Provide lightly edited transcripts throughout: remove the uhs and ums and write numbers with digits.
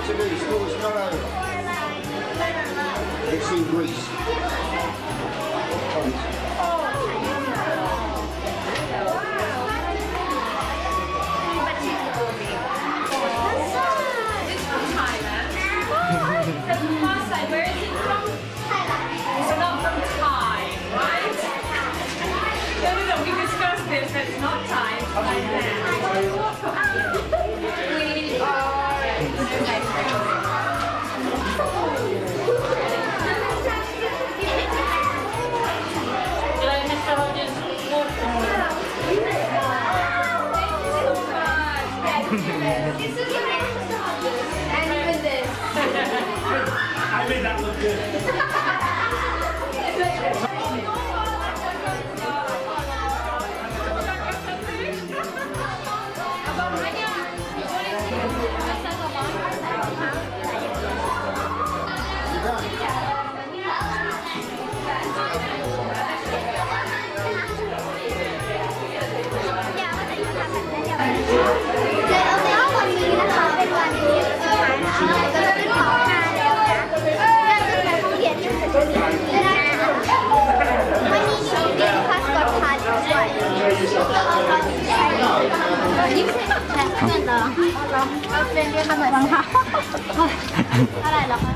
Italy, school's not over. It's in Greece. Where is it from? It's not from Thai, right? No, we discussed this. It's not Thai. It's Thailand. We are. Did I miss the whole just walk? Thank you so much. And even this. I made that look good. เอาเป็นเรียกมาหน่อยบ้างค่ะอะไรหรอคะ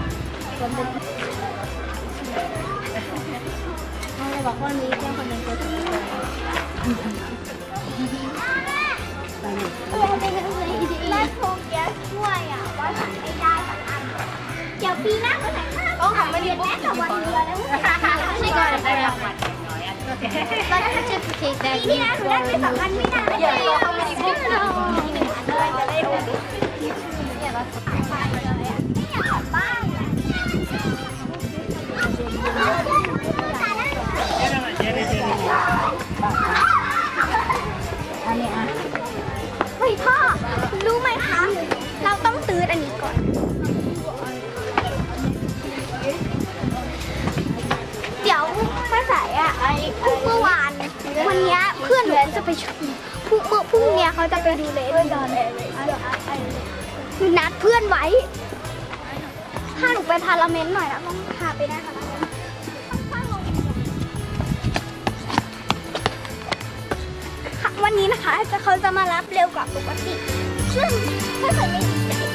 เขาเลยบอกว่ามีเพื่อนคนหนึ่งตัวถึงแม่โทรแก๊สช่วยอ่ะว่าสั่งไม่ได้สักอันเดี๋ยวปีหน้าก็แต่งหน้าต้องทำมาเรียนแม่กับวันเดียวแล้วไม่ใช่ก่อนได้รางวัลเราจะเช็คเช็คได้ปีนี้หนูได้ไป2 อันไม่นานเลยเขาไม่ได้พูดเลยอะไรจะได้ดูเนี่ยเราถ่ายไปเลยอ่ะไม่อยากกลับบ้านอันนี้อ่ะเฮ้ยพ่อรู้ไหมคะเราต้องตื้ออันนี้ก่อนเดี๋ยวภาษาอ่ะเมื่อวานวันนี้เพื่อนหนูจะไปพรุ่งนี้เขาจะไปดูเลนดอนหนูนัดเพื่อนไว้ถ้าหนูไปพาราเมนต์หน่อยนะต้องพาไปได้ค่ะวันนี้นะคะเขาจะมารับเร็วกว่าปกติซึ่งถ้าเกิดไม่ดี